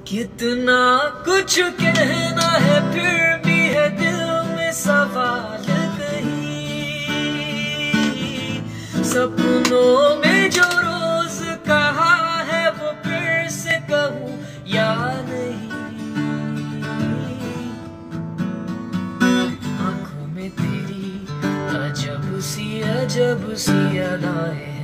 कितना कुछ कहना है फिर भी है दिल में सवाल कहीं। सपनों में जो रोज कहा है वो फिर से कहूँ या नहीं। आंखों में तेरी अजब सी अदाएं